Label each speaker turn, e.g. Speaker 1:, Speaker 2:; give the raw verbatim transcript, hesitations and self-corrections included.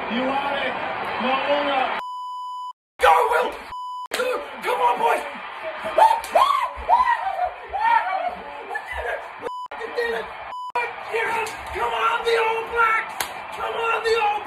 Speaker 1: You are it. No longer.
Speaker 2: Go, Will! Come on, boys! We did it! We did it! Come on, the All Blacks! Come on, the All